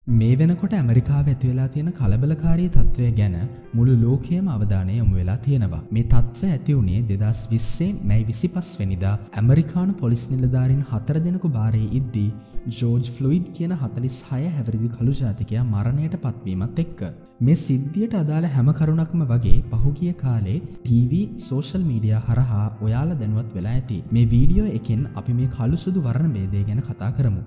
මේ වෙනකොට ඇමරිකාවේ ඇති වෙලා තියෙන කලබලකාරී තත්ත්වය ගැන මුළු ලෝකයේම අවධානය යොමු වෙලා තියෙනවා. මේ තත්ත්වය ඇති වුණේ 2020 මැයි 25 වෙනිදා ඇමරිකානු පොලිස් නිලධාරීන් 4 දෙනෙකු බාරයේ ඉද්දී ජෝර්ජ් ෆ්ලොයිඩ් කියන 46 හැවිරිදි කළු ජාතිකයා මරණයට පත්වීමත් එක්ක. මේ සිද්ධියට අදාළ හැම කරුණක්ම වගේ පහුගිය කාලේ ටීවී සෝෂල් මීඩියා හරහා ඔයාලා දැනුවත් වෙලා ඇති. මේ වීඩියෝ එකෙන් අපි මේ කළු සුදු වර්ණ ભેදය ගැන කතා කරමු.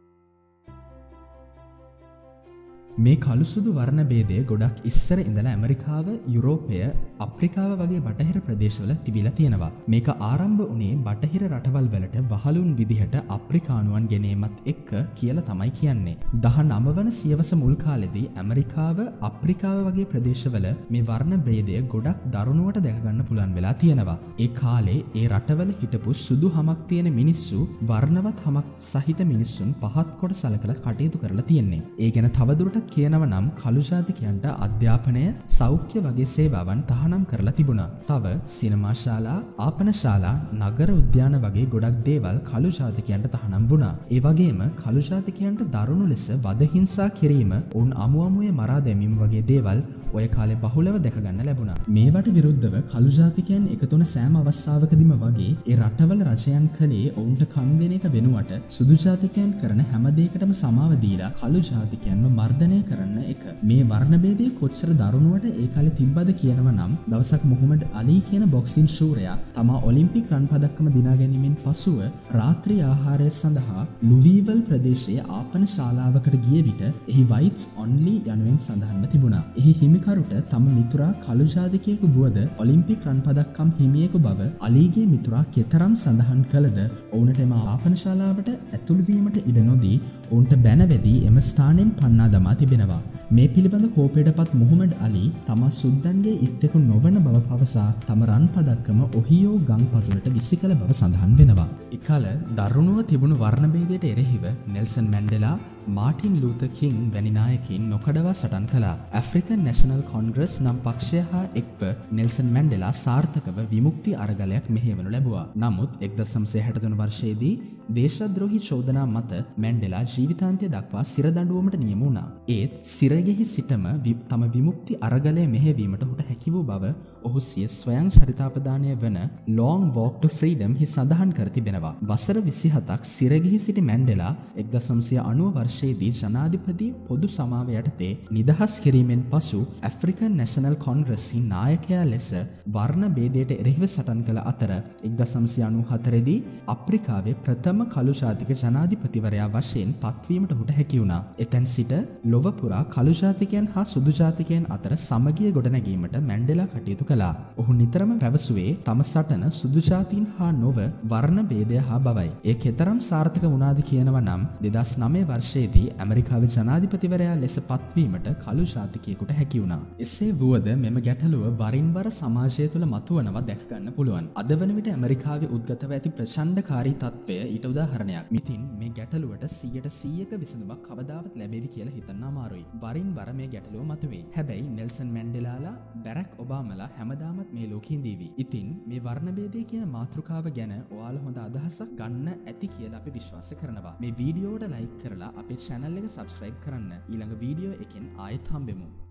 මේ කළු සුදු වර්ණ ભેදය ගොඩක් ඉස්සර ඉඳලා ඇමරිකාව, යුරෝපය, අප්‍රිකාව වගේ බටහිර ප්‍රදේශවල තිබිලා තියෙනවා. මේක ආරම්භ වුණේ බටහිර රටවල් වලට වහලුන් විදිහට අප්‍රිකානුවන් ගෙනීමත් එක්ක කියලා තමයි කියන්නේ. 19 වන සියවස මුල් කාලෙදී ඇමරිකාව, අප්‍රිකාව වගේ ප්‍රදේශවල මේ වර්ණ ભેදය ගොඩක් දරුණුවට දැක ගන්න පුළුවන් වෙලා තියෙනවා. ඒ කාලේ ඒ රටවල හිටපු සුදු හමක් තියෙන මිනිස්සු වර්ණවත් හමක් සහිත මිනිස්සුන් පහත් කොට සලකලා කටයුතු කරලා තියෙන්නේ. ඒ ගැන තවදුරටත් කියනව නම් කළු ජාතිකයන්ට අධ්‍යාපනය, සෞඛ්‍ය වගේ සේවාවන් තහනම් කරලා තිබුණා. තව සිනමා ශාලා, ආපන ශාලා, නගර උද්‍යාන වගේ ගොඩක් දේවල් කළු ජාතිකයන්ට තහනම් වුණා. ඒ වගේම කළු ජාතිකයන්ට දරුණු ලෙස වද හිංසා කිරීම, ඔවුන් අමු අමුවේ මරා දැමීම වගේ දේවල් ඔය කාලේ බහුලව දැක ගන්න ලැබුණා. මේවට විරුද්ධව කළු ජාතිකයන් එකතුන සෑම අවස්ථාවකදීම වගේ ඒ රටවල රජයන් කලේ ඔවුන්ට කන් දෙන එක වෙනුවට සුදු ජාතිකයන් කරන හැම දෙයකටම සමාව දීලා කළු ජාතිකයන්ව මර්ධනය කරන්න එක. මේ වර්ණ ભેදය කොච්චර දරුණුවට ඒ කාලේ තිබ්බද කියනව නම් දවසක් මොහමඩ් අලි කියන බොක්සින් ශූරයා තමා ඔලිම්පික් රන් පදක්කම දිනා ගැනීමෙන් පසුව රාත්‍රී ආහාරය සඳහා ලුවීවල් ප්‍රදේශයේ ආපන ශාලාවකට ගිය විට එහි වයිට්ස් ඔන්ලි යනුවෙන් සඳහන්ව තිබුණා. එහි හිමිකරුට තම මිතුරා කළු ජාතිකයෙකු වුවද ඔලිම්පික් රන් පදක්කම් හිමියෙකු බව අලිගේ මිතුරා කෙතරම් සඳහන් කළද ඔවුනට එම ආපන ශාලාවට ඇතුළු වීමට ඉඩ නොදී ඔවුන්ට බැනවැදී එම ස්ථානයෙන් පන්නා දමා තිබෙනවා. මේ පිළිබඳ කෝපයටපත් මොහමඩ් අලි තමා සුද්දන්ගේ ඉත්තෙකු නොවන බව පවසා තම රන් පදක්කම ඔහියෝ ගම් පතුලට විසි කළ බව සඳහන් වෙනවා. එකල දරුණුව තිබුණු වර්ණ ભેදයට එරෙහිව නෙල්සන් මැන්ඩෙලා, මාටින් ලූතර් කිං වැනි නායකයින් නොකඩවා සටන් කළා. ඇෆ්‍රිකන් නැෂනල් කොන්ග්‍රස් නම් පක්ෂය හා එක්ව නෙල්සන් මැන්ඩෙලා සාර්ථකව විමුක්ති අරගලයක් මෙහෙයවනු ලැබුවා. නමුත් 1963 වර්ෂයේදී දේශද්‍රෝහී චෝදනා මත මැන්ඩෙලා ජීවිතාන්තය දක්වා සිර දඬුවමට නියම වුණා. ඒත් සිරගෙහි සිටම තම විමුක්ති අරගලය මෙහෙයවීමට ඔහුට හැකි වූ බව ඔහු සිය ස්වයං චරිතාපදානය වන Long Walk to Freedom හි සඳහන් කර තිබෙනවා. වසර 27ක් සිරගෙහි සිටි මැන්ඩෙලා 1990 වර්ෂයේදී ජනාධිපති පොදු සමාව යටතේ නිදහස් කිරීමෙන් පසු ඇෆ්‍රිකන් නැෂනල් කොන්ග්‍රස්හි නායකයා ලෙස වර්ණ ભેදයට එරෙහිව සටන් කළ අතර 1994 දී අප්‍රිකාවේ ප්‍රථම කළු ජාතික ජනාධිපතිවරයා වශයෙන් පත්වීමට ඔහුට හැකි වුණා. එතැන් සිට ලොව පුරා කළු ජාතිකයන් හා සුදු ජාතිකයන් අතර සමගිය ගොඩනැගීමට මැන්ඩෙලා කටයුතු කළා. ඔහු නිතරම පැවසුවේ තම සටන සුදු ජාතීන් හා නොව වර්ණ ભેදය හා බවයි. ඒ කෙතරම් සාර්ථක වුණාද කියනව නම් 2009 වර්ෂයේදී ඇමරිකාවේ ජනාධිපතිවරයා ලෙස පත්වීමට කළු ජාතිකයෙකුට හැකි වුණා. එසේ වුවද මෙම ගැටලුව වරින් වර සමාජය තුළ මතුවනවා දැක ගන්න පුළුවන්. අද වන විට ඇමරිකාවේ උද්ගතව ඇති ප්‍රචණ්ඩකාරී තත්ත්වය ඊට උදාහරණයක්. ඉතින් මේ ගැටලුවට 100%ක විසඳුමක් කවදාවත් ලැබෙවි කියලා හිතන්න අමාරුයි. වරින් වර මේ ගැටලුව මතුවේ. හැබැයි නෙල්සන් මැන්ඩෙලාලා, බැරක් ඔබාමලා හැමදාමත් මේ ලෝකේ ඉඳීවි. ඉතින් මේ වර්ණ ભેදය කියන මාතෘකාව ගැන ඔයාලා හොඳ අදහසක් ගන්න ඇති කියලා අපි විශ්වාස කරනවා. මේ වීඩියෝවට ලයික් කරලා අපේ channel එක subscribe කරන්න. ඊළඟ වීඩියෝ එකෙන් ආයෙත් හම්බෙමු.